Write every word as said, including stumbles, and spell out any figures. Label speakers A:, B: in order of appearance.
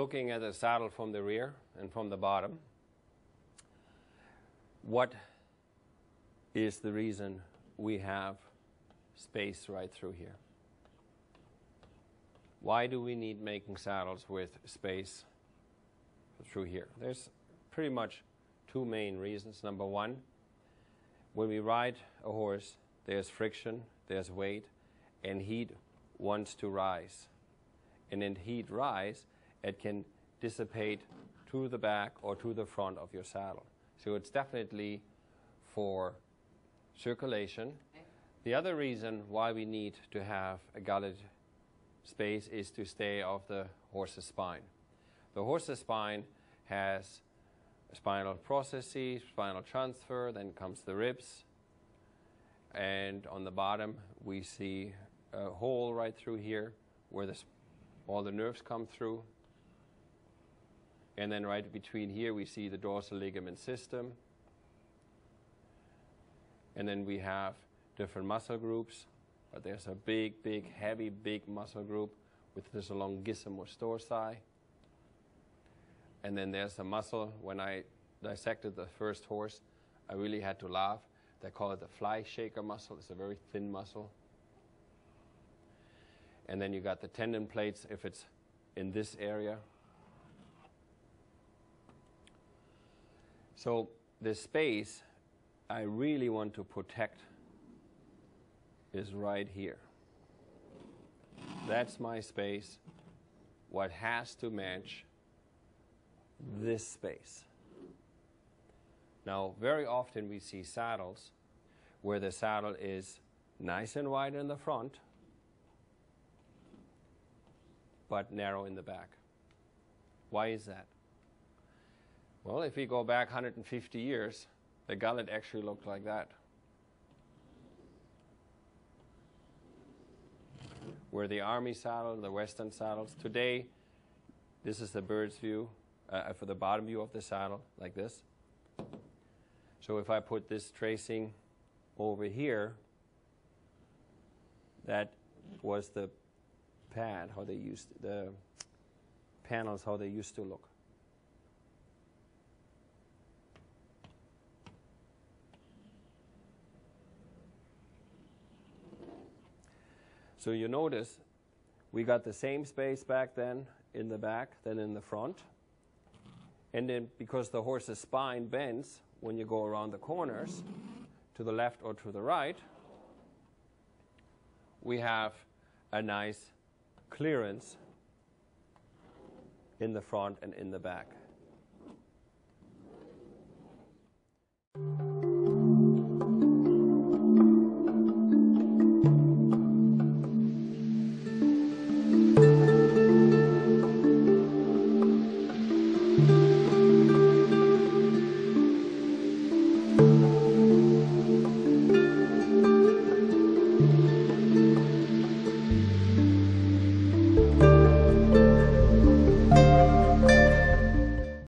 A: looking at the saddle from the rear and from the bottom, what is the reason we have space right through here? Why do we need making saddles with space through here? There's pretty much two main reasons. Number one, when we ride a horse, there's friction, there's weight, and heat wants to rise. And in heat rise, it can dissipate to the back or to the front of your saddle. So it's definitely for circulation. The other reason why we need to have a gullet space is to stay off the horse's spine. The horse's spine has spinal processes, spinal transfer, then comes the ribs, and on the bottom we see a hole right through here where the, all the nerves come through, and then right between here we see the dorsal ligament system, and then we have different muscle groups, but there's a big, big, heavy, big muscle group with this longissimus dorsi. And then there's a muscle. When I dissected the first horse, I really had to laugh. They call it the fly shaker muscle. It's a very thin muscle. And then you got the tendon plates if it's in this area. So the space I really want to protect is right here. That's my space. What has to match this space. Now, very often we see saddles where the saddle is nice and wide in the front, but narrow in the back. Why is that? Well, if we go back one hundred fifty years, the gullet actually looked like that. Where the army saddle, the western saddles. Today, this is the bird's view, uh, for the bottom view of the saddle, like this. So if I put this tracing over here, that was the pad, how they used, the panels, how they used to look. So you notice we got the same space back then in the back than in the front. And then because the horse's spine bends when you go around the corners to the left or to the right, we have a nice clearance in the front and in the back.